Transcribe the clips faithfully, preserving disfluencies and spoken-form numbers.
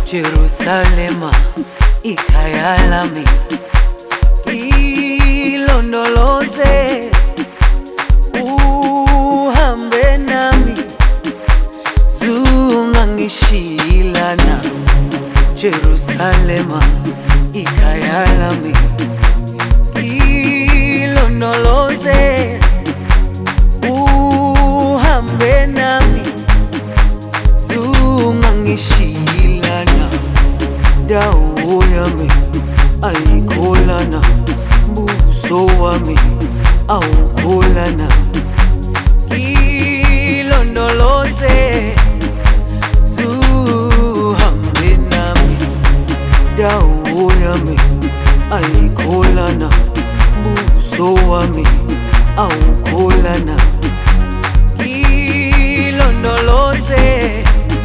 Jerusalema ikhaya lami, ilondoloze uhambe nami, zungangishilana. Jerusalema ikhaya lami, ilondoloze uhambe nami, zungangishilana. Dawo yami ayikholana, buso wami awukholana. Ilondoloze zuhambe nami, dawo yami ayikholana, buso wami awukholana. Ilondoloze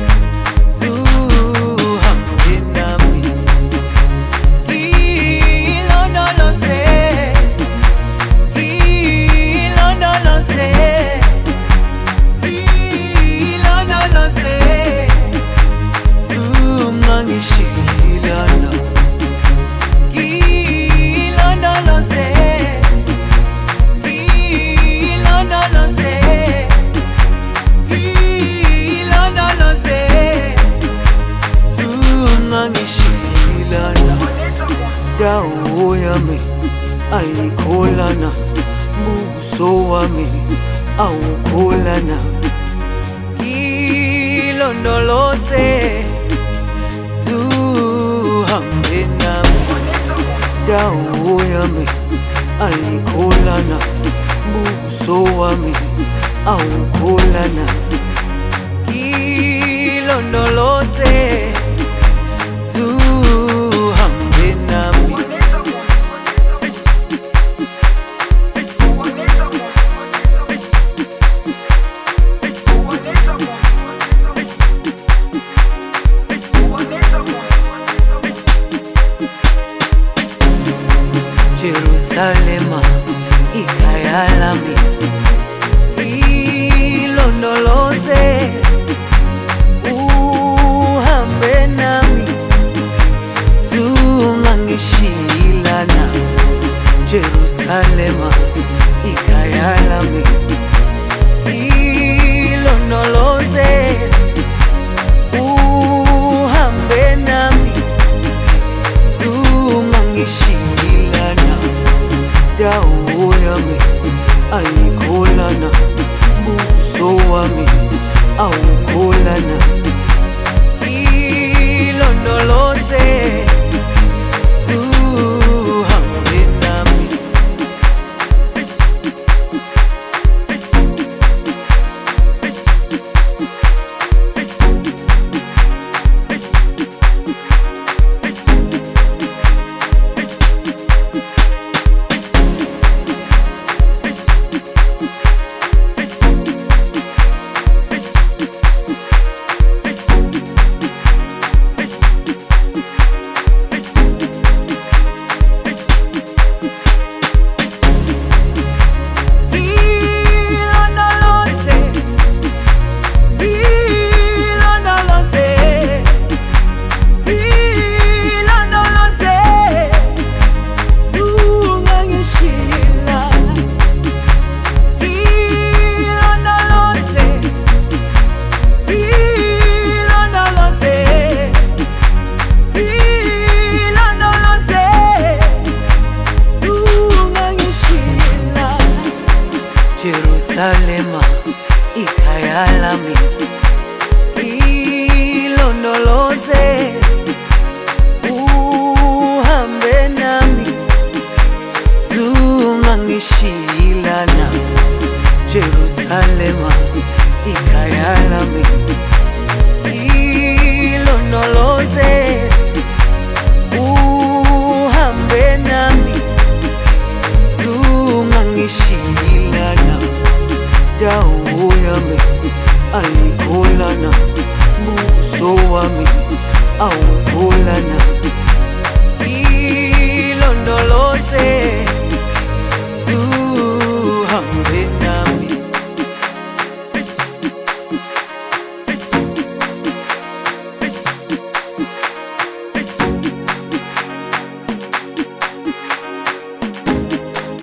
dawo yami ayikholana, buso wami awukholana. Ilondoloze zuhambe nami, dawo yami ayikholana, buso wami awukholana. Ilondoloze zuhambe nami. Jerusalema ikhaya lami, ilondoloze uhambe nami, zungangishilana. Jerusalema ikhaya lami, ilondoloze uhambe nami, zungangishilana. Dawo yami ayikholana, buso wami awukholana. Ilondoloze zuhambe nami. Jerusalema ikhaya lami, ilondoloze uhambe nami, zungangishilana. Jerusalema ikhaya lami, ilondoloze uhambe nami, zungangishilana. Dawo yami ayikholana, buso wami awukholana.